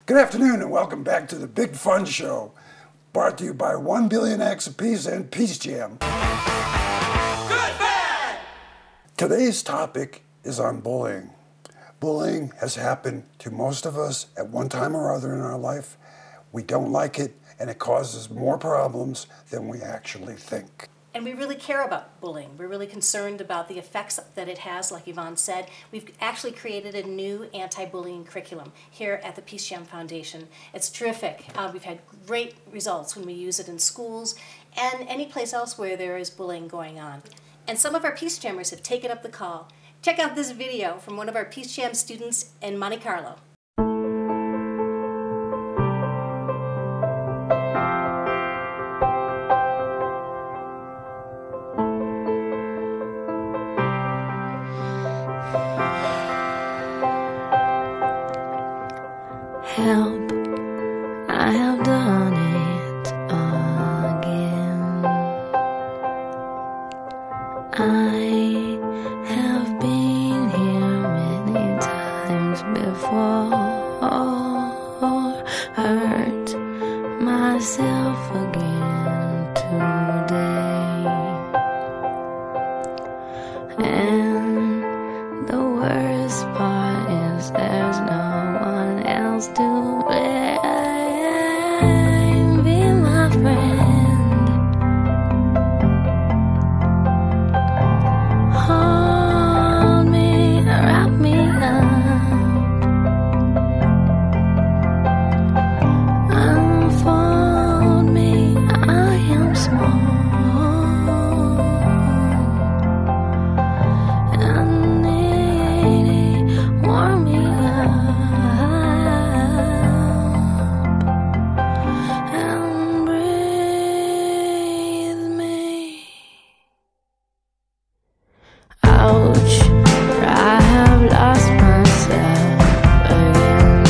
Good afternoon and welcome back to the Big Fun Show, brought to you by 1 billion acts of peace and PeaceJam. Good man! Today's topic is on bullying. Bullying has happened to most of us at one time or other in our life. We don't like it, and it causes more problems than we actually think. And we really care about bullying. We're really concerned about the effects that it has, like Yvonne said. We've actually created a new anti-bullying curriculum here at the PeaceJam Foundation. It's terrific. We've had great results when we use it in schools and any place else where there is bullying going on. And some of our PeaceJammers have taken up the call. Check out this video from one of our PeaceJam students in Monte Carlo. Help, I have done it again. I have been here many times before, hurt myself again today. And the worst part is there's no one else to blame. Be my friend, hold me, wrap me up, unfold me, I am small. Ouch, I have lost myself again.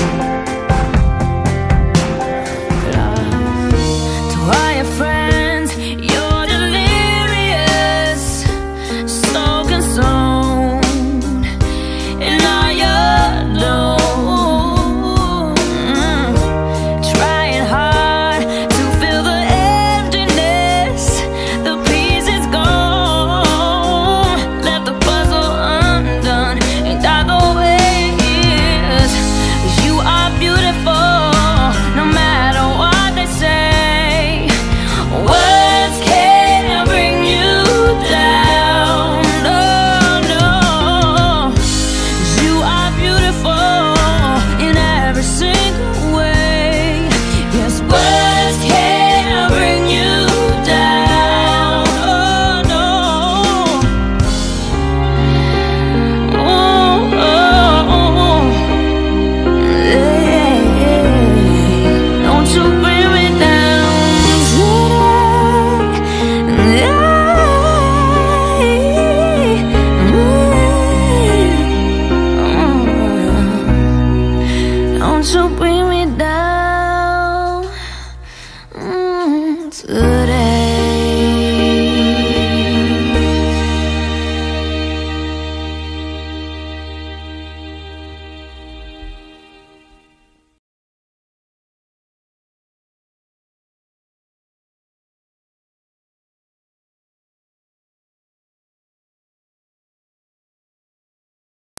Lost to all your friends, you're delirious, so consumed in all your doom. Trying hard to fill the emptiness, the peace is gone. So bring